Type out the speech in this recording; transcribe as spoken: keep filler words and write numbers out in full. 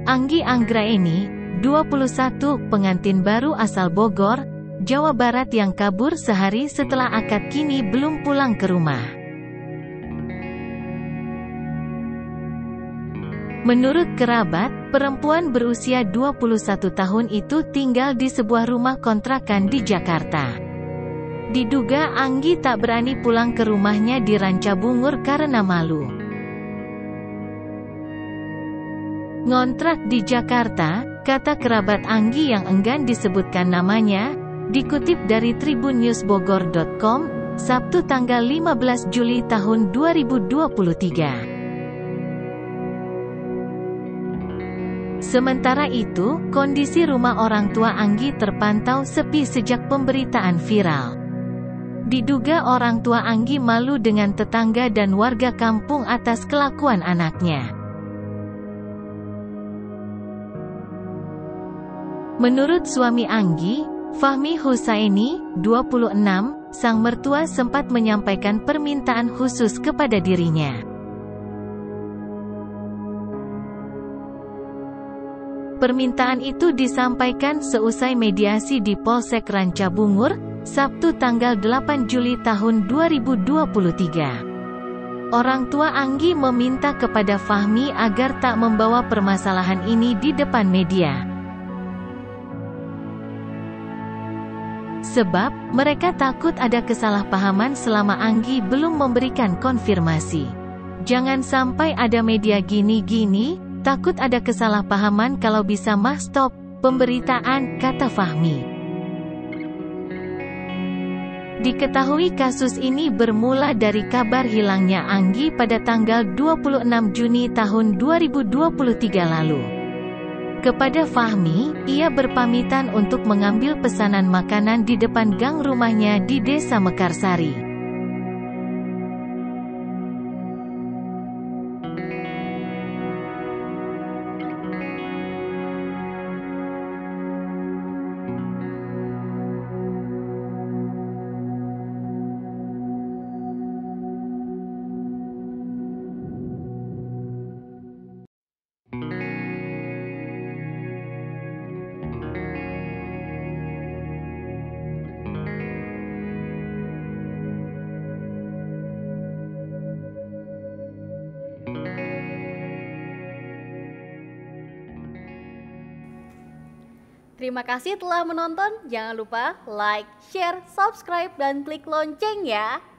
Anggi Anggraeni, dua puluh satu, pengantin baru asal Bogor, Jawa Barat yang kabur sehari setelah akad kini belum pulang ke rumah. Menurut kerabat, perempuan berusia dua puluh satu tahun itu tinggal di sebuah rumah kontrakan di Jakarta. Diduga Anggi tak berani pulang ke rumahnya di Rancabungur karena malu. Ngontrak di Jakarta, kata kerabat Anggi yang enggan disebutkan namanya, dikutip dari tribunnews bogor titik com, Sabtu tanggal lima belas Juli tahun dua ribu dua puluh tiga. Sementara itu, kondisi rumah orang tua Anggi terpantau sepi sejak pemberitaan viral. Diduga orang tua Anggi malu dengan tetangga dan warga kampung atas kelakuan anaknya. Menurut suami Anggi, Fahmi Husaini, dua puluh enam, sang mertua sempat menyampaikan permintaan khusus kepada dirinya. Permintaan itu disampaikan seusai mediasi di Polsek Rancabungur, Sabtu tanggal delapan Juli tahun dua ribu dua puluh tiga. Orang tua Anggi meminta kepada Fahmi agar tak membawa permasalahan ini di depan media. Sebab, mereka takut ada kesalahpahaman selama Anggi belum memberikan konfirmasi. Jangan sampai ada media gini-gini, takut ada kesalahpahaman kalau bisa mah stop pemberitaan, kata Fahmi. Diketahui kasus ini bermula dari kabar hilangnya Anggi pada tanggal dua puluh enam Juni tahun dua ribu dua puluh tiga lalu. Kepada Fahmi, ia berpamitan untuk mengambil pesanan makanan di depan gang rumahnya di Desa Mekarsari. Terima kasih telah menonton. Jangan lupa like, share, subscribe, dan klik lonceng ya.